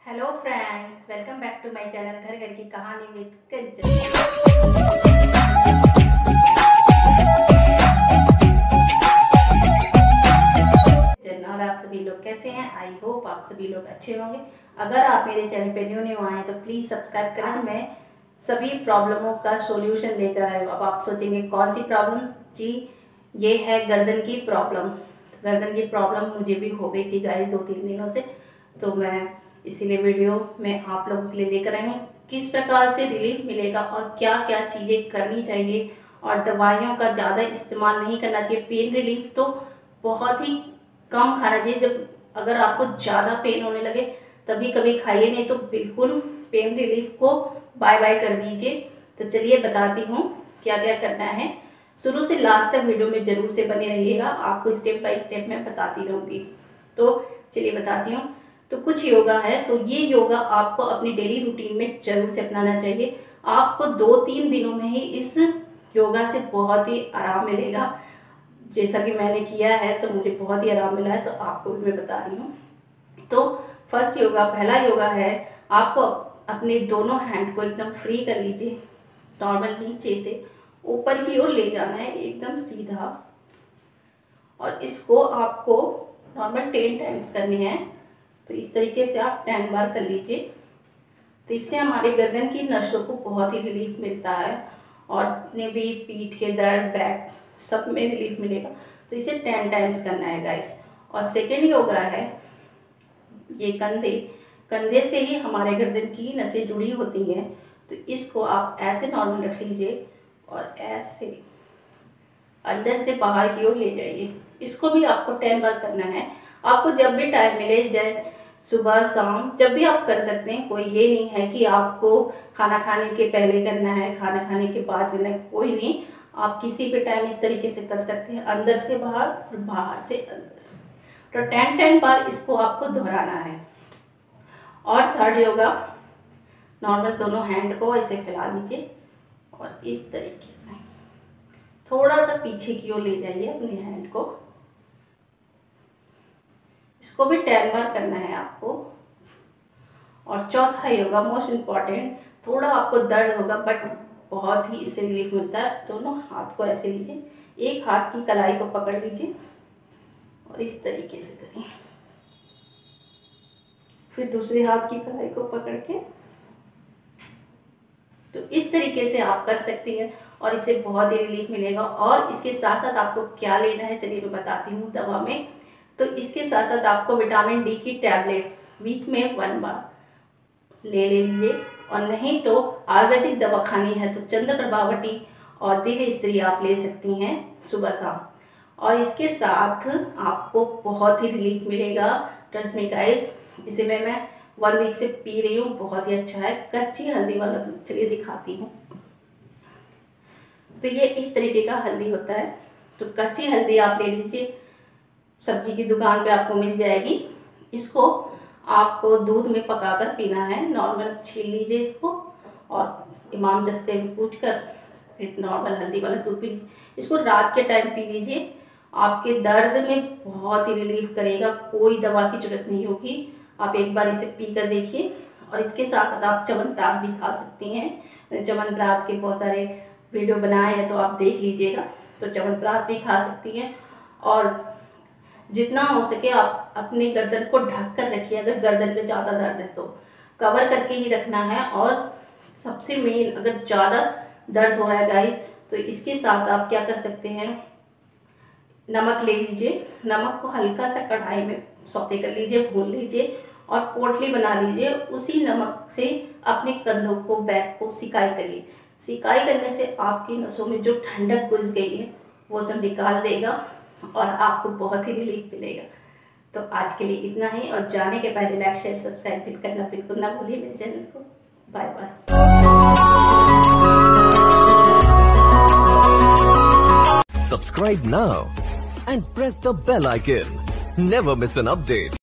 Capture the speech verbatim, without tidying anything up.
Hello friends, welcome back to my channel घर घर की कहानी विद कंचन। और आप सभी लोग कैसे हैं? आई होप आप सभी लोग अच्छे होंगे। अगर आप मेरे चैनल पे न्यू न्यू आए हैं तो प्लीज़ सब्सक्राइब करें। मैं सभी प्रॉब्लमों का सॉल्यूशन लेकर आई हूँ। अब आप सोचेंगे कौन सी प्रॉब्लम्स? जी, ये है गर्दन की प्रॉब्लम। गर्दन की प्रॉब्लम मुझे भी हो गई थी गाइस दो तीन दिनों से, तो मैं इसीलिए वीडियो में आप लोगों के लिए लेकर आई हूँ। किस प्रकार से रिलीफ मिलेगा और क्या क्या चीज़ें करनी चाहिए, और दवाइयों का ज़्यादा इस्तेमाल नहीं करना चाहिए। पेन रिलीफ तो बहुत ही कम खाना चाहिए। जब अगर आपको ज़्यादा पेन होने लगे तभी कभी खाइए, नहीं तो बिल्कुल पेन रिलीफ को बाय बाय कर दीजिए। तो चलिए बताती हूँ क्या क्या करना है। शुरू से लास्ट तक वीडियो में ज़रूर से बने रहिएगा, आपको स्टेप बाय स्टेप मैं बताती रहूँगी। तो चलिए बताती हूँ। तो कुछ योगा है, तो ये योगा आपको अपनी डेली रूटीन में जरूर से अपनाना चाहिए। आपको दो तीन दिनों में ही इस योगा से बहुत ही आराम मिलेगा। जैसा कि मैंने किया है तो मुझे बहुत ही आराम मिला है, तो आपको भी मैं बता रही हूँ। तो फर्स्ट योगा, पहला योगा है, आपको अपने दोनों हैंड को एकदम फ्री कर लीजिए। नॉर्मल नीचे से ऊपर की ओर ले जाना है, एकदम सीधा, और इसको आपको नॉर्मल टेन टाइम्स करनी है। तो इस तरीके से आप टेन बार कर लीजिए। तो इससे हमारे गर्दन की नसों को बहुत ही रिलीफ मिलता है, और जितने भी पीठ के दर्द, बैक, सब में रिलीफ मिलेगा। तो इसे टेन टाइम्स करना है गाइस। और सेकेंड योगा है, ये कंधे कंधे से ही हमारे गर्दन की नसें जुड़ी होती हैं। तो इसको आप ऐसे नॉर्मल रख लीजिए और ऐसे अंदर से बाहर की ओर ले जाइए। इसको भी आपको टेन बार करना है। आपको जब भी टाइम मिले, चाहे सुबह शाम, जब भी आप कर सकते हैं। कोई ये नहीं है कि आपको खाना खाने के पहले करना है, खाना खाने के बाद करना है, कोई नहीं। आप किसी भी टाइम इस तरीके से कर सकते हैं, अंदर से बाहर और बाहर से अंदर। तो टेन टेन बार इसको आपको दोहराना है। और थर्ड योगा, नॉर्मल दोनों हैंड को ऐसे फैला लीजिए और इस तरीके से थोड़ा सा पीछे की ओर ले जाइए अपने हैंड को। इसको भी टेन बार करना है आपको। और चौथा योगा, मोस्ट इम्पॉर्टेंट, थोड़ा आपको दर्द होगा बट बहुत ही इससे रिलीफ मिलता है। दोनों हाथ को ऐसे लीजिए, एक हाथ की कलाई को पकड़ लीजिए और इस तरीके से करिए। फिर दूसरे हाथ की कलाई को पकड़ के, तो इस तरीके से आप कर सकती हैं और इससे बहुत ही रिलीफ मिलेगा। और इसके साथ साथ आपको क्या लेना है, चलिए मैं बताती हूँ दवा में। तो इसके साथ साथ आपको विटामिन डी की टैबलेट वीक में वन बार ले लीजिए। और नहीं तो आयुर्वेदिक दवा खानी है तो चंद्र प्रभावटी और दिव्य स्त्री आप ले सकती हैं सुबह शाम। और इसके साथ आपको बहुत ही रिलीफ मिलेगा। ट्रस्ट मी गाइस, इसे मैं मैं वन वीक से पी रही हूँ, बहुत ही अच्छा है। कच्ची हल्दी वाला दूध, चलिए दिखाती हूँ। तो ये इस तरीके का हल्दी होता है। तो कच्ची हल्दी आप ले लीजिए, सब्जी की दुकान पे आपको मिल जाएगी। इसको आपको दूध में पकाकर पीना है। नॉर्मल छील लीजिए इसको और इमाम जस्ते में कूट कर फिर नॉर्मल हल्दी वाला दूध पी लीजिए। इसको रात के टाइम पी लीजिए, आपके दर्द में बहुत ही रिलीफ करेगा। कोई दवा की जरूरत नहीं होगी। आप एक बार इसे पी कर देखिए। और इसके साथ साथ आप च्यवनप्राश भी खा सकती हैं। च्यवनप्राश के बहुत सारे वीडियो बनाए हैं, तो आप देख लीजिएगा। तो च्यवनप्राश भी खा सकती हैं। और जितना हो सके आप अपने गर्दन को ढक कर रखिए। अगर गर्दन में ज़्यादा दर्द है तो कवर करके ही रखना है। और सबसे मेन, अगर ज़्यादा दर्द हो रहा है गाइस, तो इसके साथ आप क्या कर सकते हैं, नमक ले लीजिए। नमक को हल्का सा कढ़ाई में सौते कर लीजिए, भून लीजिए और पोटली बना लीजिए। उसी नमक से अपने कंधों को, बैक को सिकाई करिए। सिकाई करने से आपकी नसों में जो ठंडक घुस गई है वो सब निकाल देगा और आपको बहुत ही रिलीफ मिलेगा। तो आज के लिए इतना ही। और जाने के पहले लाइक, शेयर, सब्सक्राइब करना बिल्कुल ना भूलिए मेरे चैनल को। Bye bye. Subscribe now and press the bell icon. Never miss an update.